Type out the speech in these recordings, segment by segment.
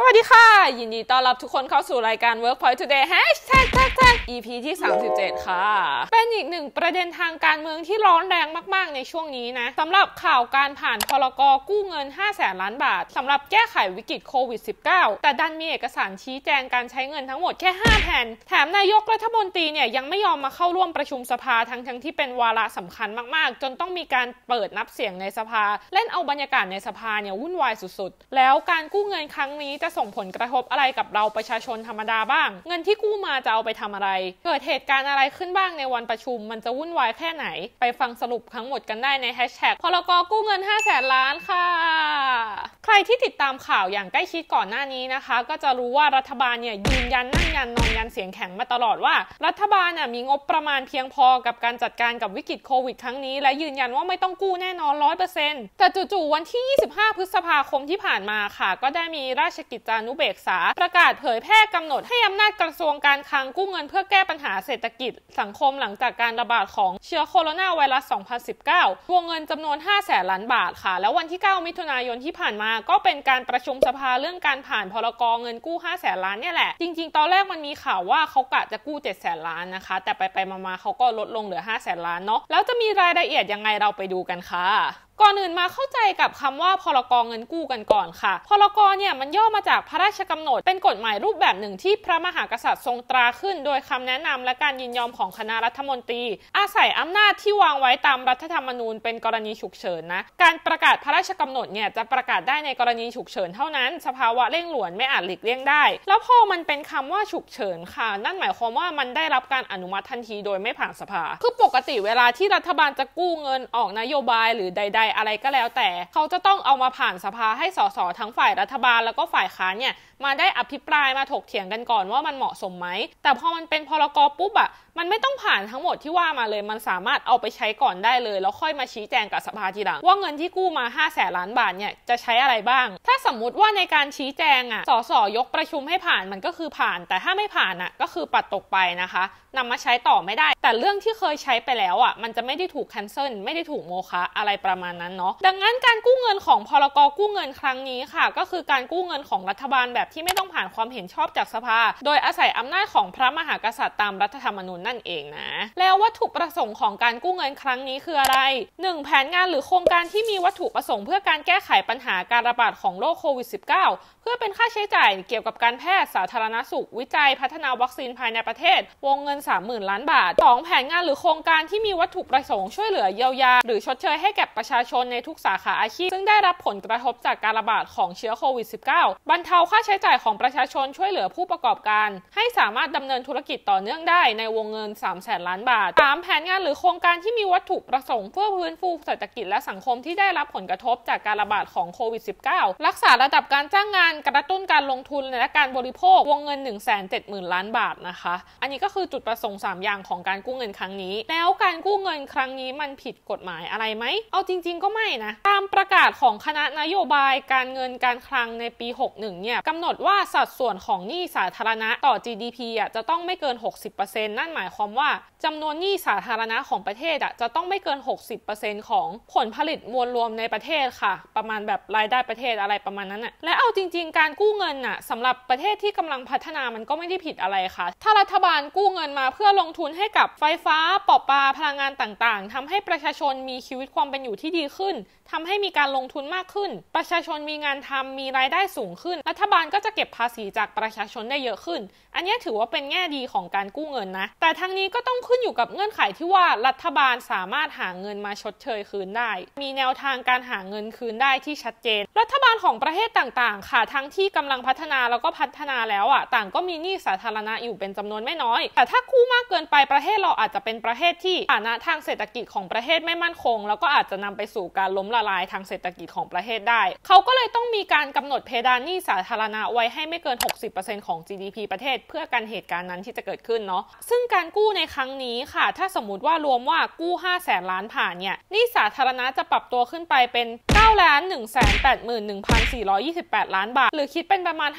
วัสดีค่ะยินดีต้อนรับทุกคนเข้าสู่รายการ Workpoint Today #EP ที่37ค่ะเป็นอีกหนึ่งประเด็นทางการเมืองที่ร้อนแรงมากๆในช่วงนี้นะสำหรับข่าวการผ่านพรก.กู้เงิน 500,000 ล้านบาทสำหรับแก้ไขวิกฤตโควิด -19 แต่ดันมีเอกสารชี้แจงการใช้เงินทั้งหมดแค่5แผ่นแถมนายกรัฐมนตรีเนี่ยยังไม่ยอมมาเข้าร่วมประชุมสภาทั้งที่เป็นวาระสำคัญมากๆจนต้องมีการเปิดนับเสียงในสภาเล่นเอาบรรยากาศในสภาเนี่ยวุ่นวายสุดๆแล้วการกู้เงินครั้งนี้จะส่งผลกระทบอะไรกับเราประชาชนธรรมดาบ้างเงินที่กู้มาจะเอาไปทำอะไรเกิดเหตุการณ์อะไรขึ้นบ้างในวันประชุมมันจะวุ่นวายแค่ไหนไปฟังสรุปทั้งหมดกันได้ในแฮชแท็กพรก.กู้เงิน 500,000 ล้านค่ะใครที่ติดตามข่าวอย่างใกล้ชิดก่อนหน้านี้นะคะก็จะรู้ว่ารัฐบาลเนี่ยยืนยันนั่งยันนอนยันเสียงแข็งมาตลอดว่ารัฐบาลมีงบประมาณเพียงพอกับการจัดการกับวิกฤตโควิดครั้งนี้และยืนยันว่าไม่ต้องกู้แน่นอน 100% แต่จู่ๆวันที่25พฤษภาคมที่ผ่านมาค่ะก็ได้มีราชกิจจานุเบกษาประกาศเผยแพร่กำหนดให้อำนาจกระทรวงการคลังกู้เงินเพื่อแก้ปัญหาเศรษฐกิจสังคมหลังจากการระบาดของเชื้อโคโรนาไวรัส 2019 วงเงินจำนวน 500,000 ล้านบาทค่ะแล้ววันที่ 9 มิถุนายนที่ผ่านมาก็เป็นการประชุมสภาเรื่องการผ่านพรก.เงินกู้ 500,000 ล้านเนี่ยแหละจริงๆตอนแรกมันมีข่าวว่าเขากะจะกู้ 700,000 ล้านนะคะแต่ไปๆมาๆเขาก็ลดลงเหลือ 500,000 ล้านเนาะแล้วจะมีรายละเอียดยังไงเราไปดูกันค่ะก่อนอื่นมาเข้าใจกับคำว่าพรก.เงินกู้กันก่อนค่ะพรก.เนี่ยมันย่อมาจากพระราชกำหนดเป็นกฎหมายรูปแบบหนึ่งที่พระมหากษัตริย์ทรงตราขึ้นโดยคำแนะนำและการยินยอมของคณะรัฐมนตรีอาศัยอำนาจที่วางไว้ตามรัฐธรรมนูญเป็นกรณีฉุกเฉินนะการประกาศพระราชกำหนดเนี่ยจะประกาศได้ในกรณีฉุกเฉินเท่านั้นสภาวะเร่งด่วนไม่อาจหลีกเลี่ยงได้แล้วพอมันเป็นคำว่าฉุกเฉินค่ะนั่นหมายความว่ามันได้รับการอนุมัติทันทีโดยไม่ผ่านสภาคือปกติเวลาที่รัฐบาลจะกู้เงินออกนโยบายหรือใดๆอะไรก็แล้วแต่เขาจะต้องเอามาผ่านสภาให้สสทั้งฝ่ายรัฐบาลแล้วก็ฝ่ายค้านเนี่ยมาได้อภิปรายมาถกเถียงกันก่อนว่ามันเหมาะสมไหมแต่พอมันเป็นพรก.ปุ๊บมันไม่ต้องผ่านทั้งหมดที่ว่ามาเลยมันสามารถเอาไปใช้ก่อนได้เลยแล้วค่อยมาชี้แจงกับสภาทีหลังว่าเงินที่กู้มา 500,000 ล้านบาทเนี่ยจะใช้อะไรบ้างถ้าสมมุติว่าในการชี้แจงสสยกประชุมให้ผ่านมันก็คือผ่านแต่ถ้าไม่ผ่านก็คือปัดตกไปนะคะนำมาใช้ต่อไม่ได้แต่เรื่องที่เคยใช้ไปแล้วมันจะไม่ได้ถูกแคนเซิลไม่ได้ถูกโมฆะอะไรประมาณนั้นเนาะดังนั้นการกู้เงินของพรก.กู้เงินครั้งนี้ค่ะก็คือการกู้เงินของรัฐบาลแบบที่ไม่ต้องผ่านความเห็นชอบจากสภาโดยอาศัยอำนาจของพระมหากษัตริย์ตามรัฐธรรมนูญนั่นเองนะแล้ววัตถุประสงค์ของการกู้เงินครั้งนี้คืออะไร 1. แผนงานหรือโครงการที่มีวัตถุประสงค์เพื่อการแก้ไขปัญหาการระบาดของโรคโควิด -19 เพื่อเป็นค่าใช้จ่ายเกี่ยวกับการแพทย์สาธารณสุขวิจัยพัฒนาวัคซีนภายในประเทศวงเงิน 30,000 ล้านบาท 2. แผนงานหรือโครงการที่มีวัตถุประสงค์ช่วยเหลือเยียวยาหรือชดเชยให้แก่ประชาชนในทุกสาขาอาชีพซึ่งได้รับผลกระทบจากการระบาดของเชื้อโควิด -19 บรรเทาค่าใช้จ่ายของประชาชนช่วยเหลือผู้ประกอบการให้สามารถดำเนินธุรกิจต่อเนื่องได้ในวงเงิน 300,000 ล้านบาท 3. แผนงานหรือโครงการที่มีวัตถุประสงค์เพื่อฟื้นฟูเศรษฐกิจและสังคมที่ได้รับผลกระทบจากการระบาดของโควิด -19 รักษาระดับการจ้างงานกระตุ้นการลงทุนและการบริโภควงเงิน 170,000 ล้านบาทนะคะอันนี้ก็คือจุดประสงค์3อย่างของการกู้เงินครั้งนี้แล้วการกู้เงินครั้งนี้มันผิดกฎหมายอะไรไหมเอาจริงๆก็ไม่นะตามประกาศของคณะนโยบายการเงินการคลังในปี 61 เนี่ยกำหนดว่าสัดส่วนของหนี้สาธารณะต่อ GDP จะต้องไม่เกิน 60% นั่นหมายความว่าจำนวนหนี้สาธารณะของประเทศจะต้องไม่เกิน 60% ของผลผลิตมวลรวมในประเทศค่ะประมาณแบบรายได้ประเทศอะไรประมาณนั้นและเอาจริงๆการกู้เงินสำหรับประเทศที่กำลังพัฒนามันก็ไม่ได้ผิดอะไรค่ะถ้ารัฐบาลกู้เงินมาเพื่อลงทุนให้กับไฟฟ้าประปาพลังงานต่างๆทำให้ประชาชนมีชีวิตความเป็นอยู่ที่ดีขึ้นทำให้มีการลงทุนมากขึ้นประชาชนมีงานทำมีรายได้สูงขึ้นรัฐบาลก็จะเก็บภาษีจากประชาชนได้เยอะขึ้นอันนี้ถือว่าเป็นแง่ดีของการกู้เงินนะแต่ทั้งนี้ก็ต้องขึ้นอยู่กับเงื่อนไขที่ว่ารัฐบาลสามารถหาเงินมาชดเชยคืนได้มีแนวทางการหาเงินคืนได้ที่ชัดเจนรัฐบาลของประเทศต่างๆค่ะทั้งที่กำลังพัฒนาแล้วก็พัฒนาแล้วต่างก็มีหนี้สาธารณะอยู่เป็นจำนวนไม่น้อยแต่ถ้ากู้มากเกินไปประเทศเราอาจจะเป็นประเทศที่ฐานะทางเศรษฐกิจของประเทศไม่มั่นคงแล้วก็อาจจะนำไปสู่การล้มละลายทางเศรษฐกิจของประเทศได้เขาก็เลยต้องมีการกำหนดเพดานหนี้สาธารณะไว้ให้ไม่เกิน 60% ของ GDP ประเทศเพื่อกันเหตุการณ์นั้นที่จะเกิดขึ้นเนาะซึ่งการการกู้ในครั้งนี้ค่ะถ้าสมมติว่ารวมว่ากู้500,000 ล้านผ่านเนี่ยหนี้สาธารณะจะปรับตัวขึ้นไปเป็น 9,181,428 ล้านบาทหรือคิดเป็นประมาณ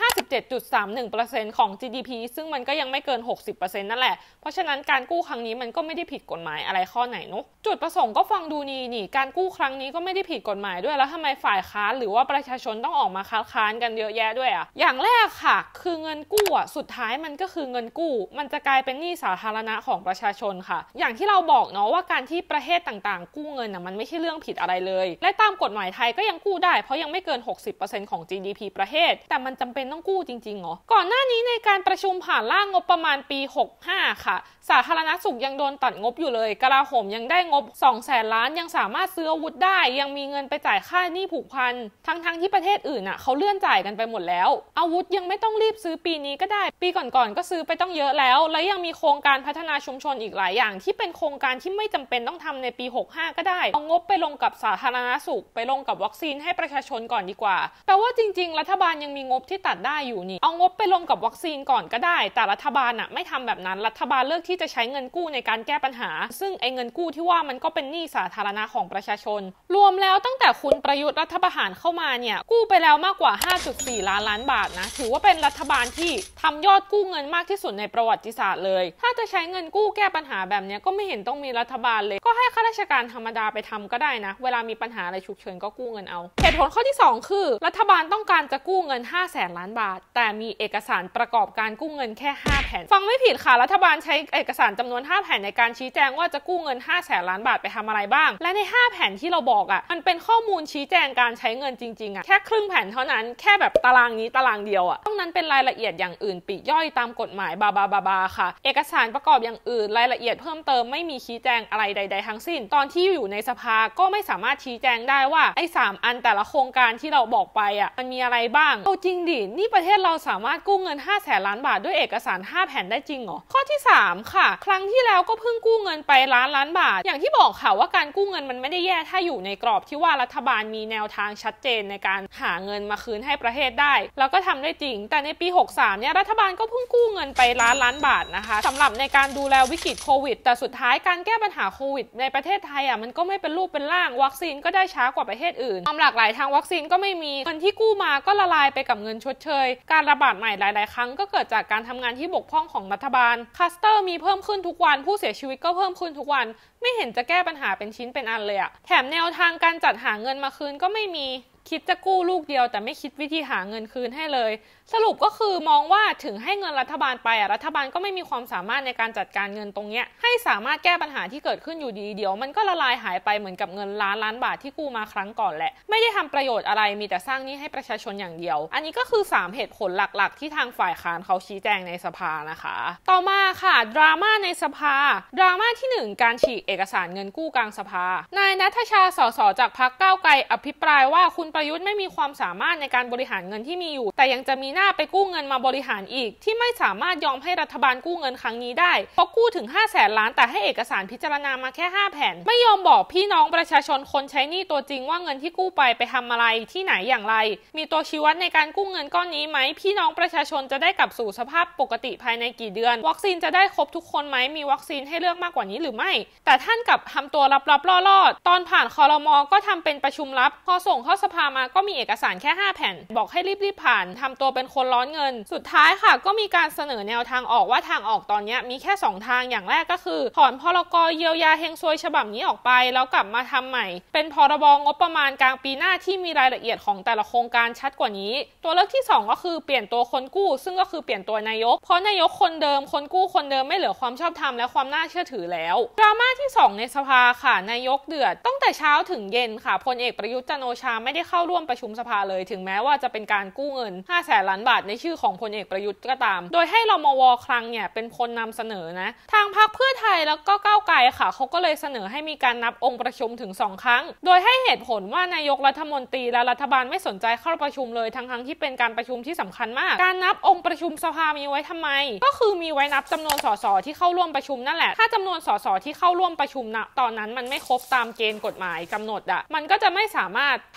57.31% ของ GDP ซึ่งมันก็ยังไม่เกิน 60% นั่นแหละเพราะฉะนั้นการกู้ครั้งนี้มันก็ไม่ได้ผิดกฎหมายอะไรข้อไหนเนาะจุดประสงค์ก็ฟังดูนี่การกู้ครั้งนี้ก็ไม่ได้ผิดกฎหมายด้วยแล้วทำไมฝ่ายค้านหรือว่าประชาชนต้องออกมาค้านกันเยอะแยะด้วยอ่ะอย่างแรกค่ะคือเงินกู้อ่ะสุดท้ายมันก็คือเงินกู้มันจะกลายเป็นหนี้สาธารณะของประชาชนค่ะอย่างที่เราบอกเนาะว่าการที่ประเทศต่างๆกู้เงินอ่ะมันไม่ใช่เรื่องผิดอะไรเลยและตามกฎหมายไทยก็ยังกู้ได้เพราะยังไม่เกิน 60% ของ GDP ประเทศแต่มันจำเป็นต้องกู้จริงๆเหรอก่อนหน้านี้ในการประชุมผ่านร่างงบประมาณปี65ค่ะสาธารณสุขยังโดนตัดงบอยู่เลยกลาโหมยังได้งบ 200,000 ล้านยังสามารถซื้ออาวุธได้ยังมีเงินไปจ่ายค่าหนี้ผูกพันทั้งที่ประเทศอื่นน่ะเขาเลื่อนจ่ายกันไปหมดแล้วอาวุธยังไม่ต้องรีบซื้อปีนี้ก็ได้ปีก่อนๆก็ซื้อไปต้องเยอะแล้วและยังมีโครงการพัฒนาชุมชนอีกหลายอย่างที่เป็นโครงการที่ไม่จำเป็นต้องทำในปี65ก็ได้เอางบไปลงกับสาธารณสุขไปลงกับวัคซีนให้ประชาชนก่อนดีกว่าแปลว่าจริงๆรัฐบาลยังมีงบที่ตัดได้อยู่นี่เอางบไปลงกับวัคซีนก่อนก็ได้แต่รัฐบาลน่ะไม่ทำแบบนั้นรัฐบาลเลือกที่จะใช้เงินกู้ในการแก้ปัญหาซึ่งไอ้เงินกู้ที่ว่ามันก็เป็นหนี้สาธารณะของประชาชนรวมแล้วตั้งแต่คุณประยุทธ์รัฐประหารเข้ามาเนี่ยกู้ไปแล้วมากกว่า 5.4 ล้านบาทนะถือว่าเป็นรัฐบาลที่ทำยอดกู้เงินมากที่สุดในประวัติศาสตร์เลยถ้าจะใช้เงินกู้แก้ปัญหาแบบนี้ก็ไม่เห็นต้องมีรัฐบาลเลยก็ให้ข้าราชการธรรมดาไปทำก็ได้นะเวลามีปัญหาอะไรฉุกเฉินก็กู้เงินเอาเหตุผลข้อที่2คือรัฐบาลต้องการจะกู้เงิน 500,000 ล้านบาทแต่มีเอกสารประกอบการกู้เงินแค่5แผ่นฟังไม่ผิดค่ะรัฐบาลใช้เอกสารจำนวน5แผ่นในการชี้แจงว่าจะกู้เงิน 500,000 ล้านบาทไปทำอะไรบ้างและใน5แผ่นที่เราบอกอ่ะมันเป็นข้อมูลชี้แจงการใช้เงินจริงๆอ่ะแค่ครึ่งแผ่นเท่านั้นแค่แบบตารางนี้ตารางเดียวอ่ะต้องนั้นเป็นรายละเอียดอย่างอื่นปลีกย่อยตามกฎหมายบาค่ะเอกสารประกอบอย่างอื่นรายละเอียดเพิ่มเติมไม่มีชี้แจงอะไรใดๆทั้งสิ้นตอนที่อยู่ในสภาก็ไม่สามารถชี้แจงได้ว่าไอ้3อันแต่ละโครงการที่เราบอกไปอ่ะมันมีอะไรบ้างเอาจริงดินี่ประเทศเราสามารถกู้เงิน 500,000 ล้านบาทด้วยเอกสาร5แผ่นได้จริงเหรอข้อที่3ค่ะครั้งที่แล้วก็เพิ่งกู้เงินไปล้านบาทอย่างที่บอกค่ะว่าการกู้เงินมันไม่ได้แย่ถ้าอยู่ในกรอบที่ว่ารัฐบาลมีแนวทางชัดเจนในการหาเงินมาคืนให้ประเทศได้แล้วก็ทำได้จริงแต่ในปี63เนี่ยรัฐบาลก็เพิ่งกู้เงินไปล้านบาทนะคะสำหรับในการดูแลวิกฤตโควิดแต่สุดท้ายการแก้ปัญหาโควิดในประเทศไทยอ่ะมันก็ไม่เป็นรูปเป็นร่างวัคซีนก็ได้ช้ากว่าประเทศอื่นความหลากหลายทางวัคซีนก็ไม่มีเงินที่กู้มาก็ละลายไปกับเงินชดเชยการระบาดใหม่หลายๆครั้งก็เกิดจากการทำงานที่บกพร่องของรัฐบาลคลัสเตอร์มีเพิ่มขึ้นทุกวันผู้เสียชีวิตก็เพิ่มขึ้นทุกวันไม่เห็นจะแก้ปัญหาเป็นชิ้นเป็นอันเลยอะแถมแนวทางการจัดหาเงินมาคืนก็ไม่มีคิดจะกู้ลูกเดียวแต่ไม่คิดวิธีหาเงินคืนให้เลยสรุปก็คือมองว่าถึงให้เงินรัฐบาลไปรัฐบาลก็ไม่มีความสามารถในการจัดการเงินตรงเนี้ยให้สามารถแก้ปัญหาที่เกิดขึ้นอยู่ดีเดี๋ยวมันก็ละลายหายไปเหมือนกับเงินล้านบาทที่กู้มาครั้งก่อนแหละไม่ได้ทำประโยชน์อะไรมีแต่สร้างหนี้ให้ประชาชนอย่างเดียวอันนี้ก็คือ3เหตุผลหลักๆที่ทางฝ่ายค้านเขาชี้แจงในสภานะคะต่อมาค่ะดราม่าในสภาดราม่าที่1การฉีกเอกสารเงินกู้กลางสภานายณัฐชาสสจากพรรคก้าวไกลอภิปรายว่าคุณประยุทธ์ไม่มีความสามารถในการบริหารเงินที่มีอยู่แต่ยังจะมีหน้าไปกู้เงินมาบริหารอีกที่ไม่สามารถยอมให้รัฐบาลกู้เงินครั้งนี้ได้เพราะกู้ถึง 500,000 ล้านแต่ให้เอกสารพิจารณามาแค่5แผ่นไม่ยอมบอกพี่น้องประชาชนคนใช้หนี้ตัวจริงว่าเงินที่กู้ไปทำอะไรที่ไหนอย่างไรมีตัวชี้วัดในการกู้เงินก้อนนี้ไหมพี่น้องประชาชนจะได้กลับสู่สภาพปกติภายในกี่เดือนวัคซีนจะได้ครบทุกคนไหมมีวัคซีนให้เลือกมากกว่านี้หรือไม่แต่ท่านกลับทำตัวลับๆล่อๆตอนผ่านครม.ก็ทำเป็นประชุมลับพอส่งเข้าสภามาก็มีเอกสารแค่5แผ่นบอกให้รีบผ่านทำตัวเป็นคนร้อนเงินสุดท้ายค่ะก็มีการเสนอแนวทางออกว่าทางออกตอนนี้มีแค่2ทางอย่างแรกก็คือถอนพรก.เยียวยาเฮงซวยฉบับนี้ออกไปแล้วกลับมาทำใหม่เป็นพรบ.งบประมาณกลางปีหน้าที่มีรายละเอียดของแต่ละโครงการชัดกว่านี้ตัวเลือกที่2ก็คือเปลี่ยนตัวคนกู้ซึ่งก็คือเปลี่ยนตัวนายกเพราะนายกคนเดิมคนกู้คนเดิมไม่เหลือความชอบธรรมและความน่าเชื่อถือแล้วดราม่าที่2ในสภาค่ะนายกเดือดตั้งแต่เช้าถึงเย็นค่ะพลเอกประยุทธ์จันทร์โอชาไม่ได้เข้าร่วมประชุมสภาเลยถึงแม้ว่าจะเป็นการกู้เงิน 500,000 ล้านบาทในชื่อของพลเอกประยุทธ์ก็ตามโดยให้รมว.คลังเนี่ยเป็นคนนำเสนอนะทางพรรคเพื่อไทยแล้วก็ก้าวไกลค่ะเขาก็เลยเสนอให้มีการนับองค์ประชุมถึง2ครั้งโดยให้เหตุผลว่านายกรัฐมนตรีและรัฐบาลไม่สนใจเข้าประชุมเลยทั้งที่เป็นการประชุมที่สำคัญมากการนับองค์ประชุมสภามีไว้ทำไมก็คือมีไว้นับจำนวนสสที่เข้าร่วมประชุมนั่นแหละถ้าจำนวนสสที่เข้าร่วมประชุมณตอนนั้นมันไม่ครบตามเกณฑ์กฎหมายกำหนดมันก็จะไม่สามารถผ่านกฎ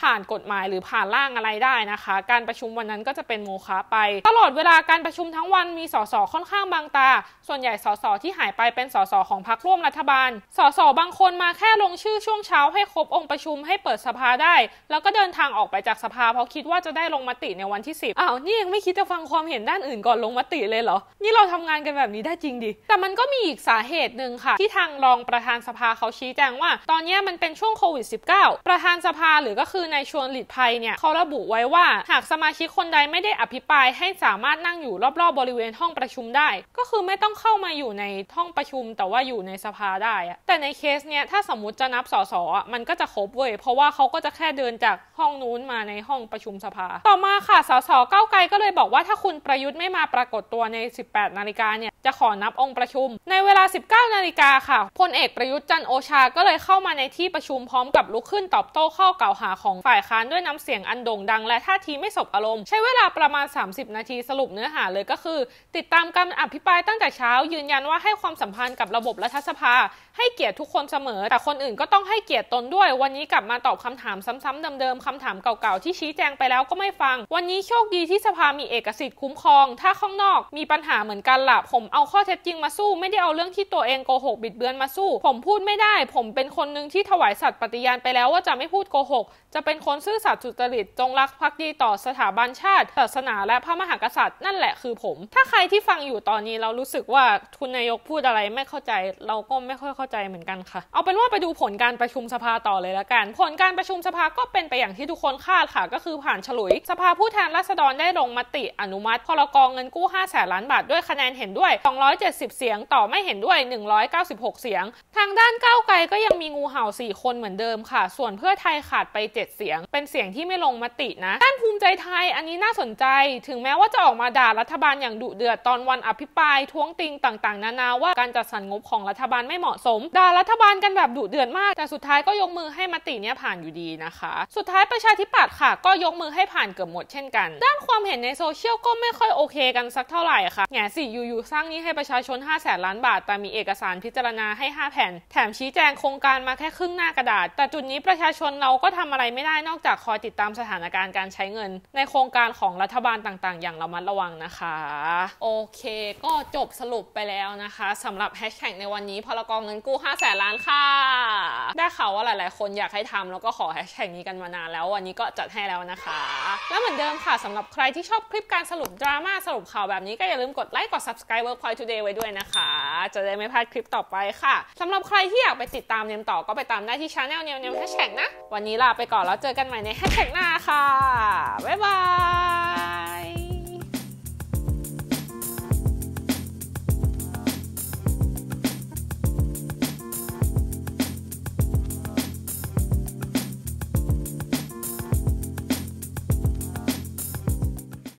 หมายหรือผ่านร่างอะไรได้นะคะการประชุมวันนั้นก็จะเป็นโมฆะไปตลอดเวลาการประชุมทั้งวันมีสสค่อนข้างบางตาส่วนใหญ่สสที่หายไปเป็นสสของพรรคร่วมรัฐบาลสสบางคนมาแค่ลงชื่อช่วงเช้าให้ครบองค์ประชุมให้เปิดสภาได้แล้วก็เดินทางออกไปจากสภาเพราะคิดว่าจะได้ลงมติในวันที่10นี่ยังไม่คิดจะฟังความเห็นด้านอื่นก่อนลงมติเลยเหรอนี่เราทำงานกันแบบนี้ได้จริงดิแต่มันก็มีอีกสาเหตุหนึ่งค่ะที่ทางรองประธานสภาเขาชี้แจงว่าตอนนี้มันเป็นช่วงโควิด -19 ประธานสภาหรือก็คือในชวนหลีกภัยเนี่ยเขาระบุไว้ว่าหากสมาชิกคนใดไม่ได้อภิปรายให้สามารถนั่งอยู่รอบๆบริเวณห้องประชุมได้ก็คือไม่ต้องเข้ามาอยู่ในห้องประชุมแต่ว่าอยู่ในสภาได้แต่ในเคสเนี้ยถ้าสมมติจะนับสสมันก็จะครบเว้ยเพราะว่าเขาก็จะแค่เดินจากห้องนู้นมาในห้องประชุมสภาต่อมาค่ะสสก้าวไกลก็เลยบอกว่าถ้าคุณประยุทธ์ไม่มาปรากฏตัวใน 18 นาฬิกาเนี่ยจะขอนับองค์ประชุมในเวลา 19 นาฬิกาค่ะพลเอกประยุทธ์จันทร์โอชาก็เลยเข้ามาในที่ประชุมพร้อมกับลุกขึ้นตอบโต้ข้อกล่าวหาของฝ่ายค้านด้วยน้ำเสียงอันโด่งดังและท่าทีไม่สบอารมณ์ใช้เวลาประมาณ30 นาทีสรุปเนื้อหาเลยก็คือติดตามการอภิปรายตั้งแต่เช้ายืนยันว่าให้ความสัมพันธ์กับระบบรัฐสภาให้เกียรติทุกคนเสมอแต่คนอื่นก็ต้องให้เกียรติตนด้วยวันนี้กลับมาตอบคำถามซ้ำๆเดิมๆคำถามเก่าๆที่ชี้แจงไปแล้วก็ไม่ฟังวันนี้โชคดีที่สภามีเอกสิทธิ์คุ้มครองถ้าข้างนอกมีปัญหาเหมือนกันล่ะผมเอาข้อเท็จจริงมาสู้ไม่ได้เอาเรื่องที่ตัวเองโกหกบิดเบือนมาสู้ผมพูดไม่ได้ผมเป็นคนนึงที่ถวายสัตย์ปฏิญาณไปแล้วว่าจะไม่พูดโกหกจะเป็นคนซื่อสัตย์สุจริตจงรักภักดีต่อสถาบันชาติศาสนาและพระมหากษัตริย์นั่นแหละคือผมถ้าใครที่ฟังอยู่ตอนนี้เรารู้สึกว่าคุณนายกพูดอะไรไม่เข้าใจเราก็ไม่ค่อยเข้าใจเหมือนกันค่ะเอาเป็นว่าไปดูผลการประชุมสภาต่อเลยละกันผลการประชุมสภาก็เป็นไปอย่างที่ทุกคนคาดค่ะก็คือผ่านฉลุยสภาผู้แทนราษฎรได้ลงมติอนุมัติพรก.เงินกู้ 500,000 ล้านบาทด้วยคะแนนเห็นด้วย270 เสียงต่อไม่เห็นด้วย196 เสียงทางด้านก้าวไกลก็ยังมีงูเห่า4 คนเหมือนเดิมค่ะส่วนเพื่อไทยขาดไป7 เสียงเป็นเสียงที่ไม่ลงมตินะด้านภูมิใจไทยอันนี้น่าสนใจถึงแม้ว่าจะออกมาด่ารัฐบาลอย่างดุเดือดตอนวันอภิปรายท้วงติงต่างๆนานาว่าการจัดสรรงบของรัฐบาลไม่เหมาะสมด่ารัฐบาลกันแบบดุเดือดมากแต่สุดท้ายก็ยกมือให้มติเนี้ยผ่านอยู่ดีนะคะสุดท้ายประชาธิปัตย์ค่ะก็ยกมือให้ผ่านเกือบหมดเช่นกันด้านความเห็นในโซเชียลก็ไม่ค่อยโอเคกันสักเท่าไหร่ค่ะแง่สิอยู่ๆสร้างหนี้ให้ประชาชน 500,000 ล้านบาทแต่มีเอกสารพิจารณาให้5 แผ่นแถมชี้แจงโครงการมาแค่ครึ่งหน้ากระดาษแต่จุดนี้ประชาชนเราก็ทำอะไรไม่ได้นอกจากคอยติดตามสถานการณ์การใช้เงินในโครงการของรัฐบาลต่างๆอย่างระมัดระวังนะคะโอเคก็จบสรุปไปแล้วนะคะสำหรับแฮชแท็กในวันนี้พรก.เงินกู้ 500,000 ล้านค่ะได้ข่าวว่าหลายๆคนอยากให้ทำแล้วก็ขอแฮชแท็กนี้กันมานานแล้ววันนี้ก็จัดให้แล้วนะคะแล้วเหมือนเดิมค่ะสำหรับใครที่ชอบคลิปการสรุปดราม่าสรุปข่าวแบบนี้ก็อย่าลืมกดไลค์กด Subscribe Workpoint Today ไว้ด้วยนะคะจะได้ไม่พลาดคลิปต่อไปค่ะสำหรับใครที่อยากไปติดตามเนียมต่อก็ไปตามได้ที่ Channel เนียมแฮชแท็กนะวันนี้ลาไปก่อนแล้วเจอกันใหม่ในแฮชแท็กหน้าค่ะบ๊ายบาย